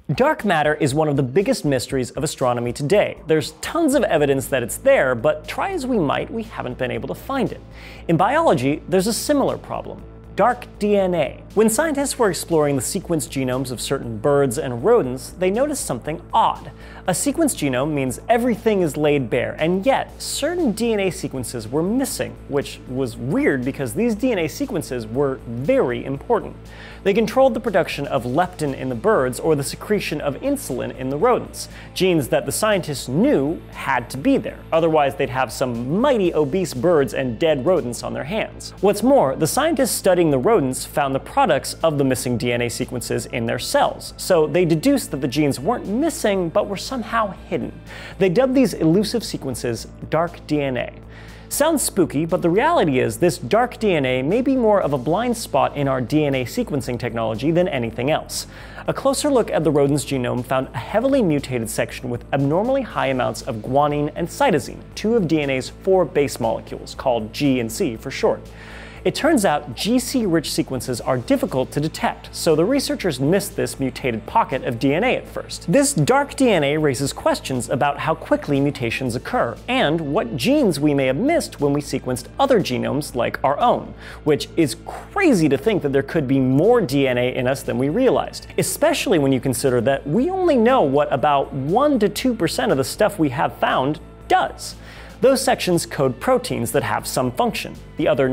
Dark matter is one of the biggest mysteries of astronomy today. There's tons of evidence that it's there, but try as we might, we haven't been able to find it. In biology, there's a similar problem. Dark DNA. When scientists were exploring the sequenced genomes of certain birds and rodents, they noticed something odd. A sequenced genome means everything is laid bare, and yet certain DNA sequences were missing, which was weird because these DNA sequences were very important. They controlled the production of leptin in the birds or the secretion of insulin in the rodents, genes that the scientists knew had to be there, otherwise they'd have some mighty obese birds and dead rodents on their hands. What's more, the scientists studying the rodents found the products of the missing DNA sequences in their cells, so they deduced that the genes weren't missing but were somehow hidden. They dubbed these elusive sequences dark DNA. Sounds spooky, but the reality is this dark DNA may be more of a blind spot in our DNA sequencing technology than anything else. A closer look at the rodent's genome found a heavily mutated section with abnormally high amounts of guanine and cytosine, two of DNA's 4 base molecules, called G and C for short. It turns out GC-rich sequences are difficult to detect, so the researchers missed this mutated pocket of DNA at first. This dark DNA raises questions about how quickly mutations occur, and what genes we may have missed when we sequenced other genomes like our own, which is crazy to think that there could be more DNA in us than we realized, especially when you consider that we only know what about 1 to 2% of the stuff we have found does. Those sections code proteins that have some function. The other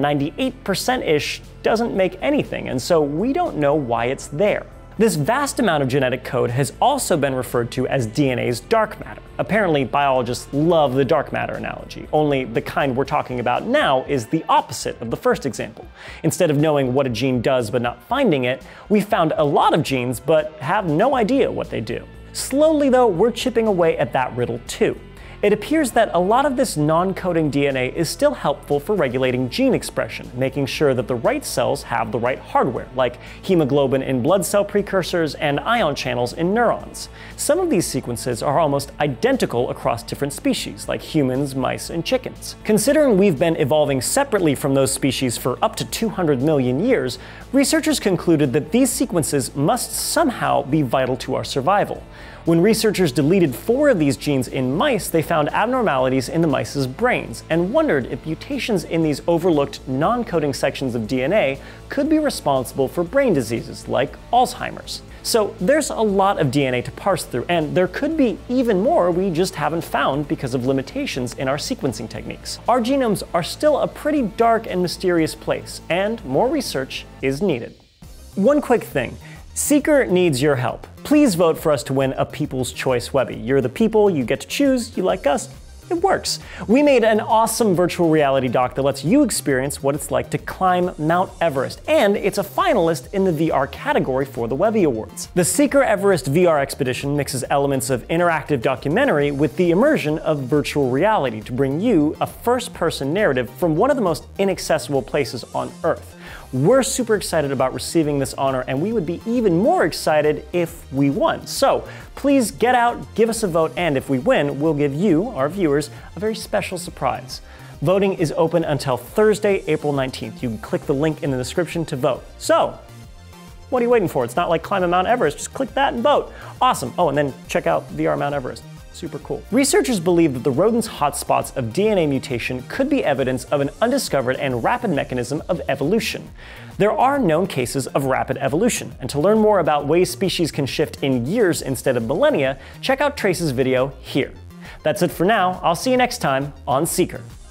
98%-ish doesn't make anything, and so we don't know why it's there. This vast amount of genetic code has also been referred to as DNA's dark matter. Apparently, biologists love the dark matter analogy, only the kind we're talking about now is the opposite of the first example. Instead of knowing what a gene does but not finding it, we found a lot of genes but have no idea what they do. Slowly though, we're chipping away at that riddle too. It appears that a lot of this non-coding DNA is still helpful for regulating gene expression, making sure that the right cells have the right hardware, like hemoglobin in blood cell precursors and ion channels in neurons. Some of these sequences are almost identical across different species, like humans, mice, and chickens. Considering we've been evolving separately from those species for up to 200 million years, researchers concluded that these sequences must somehow be vital to our survival. When researchers deleted 4 of these genes in mice, they found abnormalities in the mice's brains and wondered if mutations in these overlooked non-coding sections of DNA could be responsible for brain diseases like Alzheimer's. So there's a lot of DNA to parse through, and there could be even more we just haven't found because of limitations in our sequencing techniques. Our genomes are still a pretty dark and mysterious place, and more research is needed. One quick thing. Seeker needs your help. Please vote for us to win a People's Choice Webby. You're the people, you get to choose, you like us, it works. We made an awesome virtual reality doc that lets you experience what it's like to climb Mount Everest, and it's a finalist in the VR category for the Webby Awards. The Seeker Everest VR expedition mixes elements of interactive documentary with the immersion of virtual reality to bring you a first-person narrative from one of the most inaccessible places on Earth. We're super excited about receiving this honor, and we would be even more excited if we won. So please get out, give us a vote, and if we win, we'll give you, our viewers, a very special surprise. Voting is open until Thursday, April 19th. You can click the link in the description to vote. So, what are you waiting for? It's not like climbing Mount Everest. Just click that and vote. Awesome. Oh, and then check out VR Mount Everest. Super cool. Researchers believe that the rodent's hotspots of DNA mutation could be evidence of an undiscovered and rapid mechanism of evolution. There are known cases of rapid evolution, and to learn more about ways species can shift in years instead of millennia, check out Trace's video here. That's it for now. I'll see you next time on Seeker.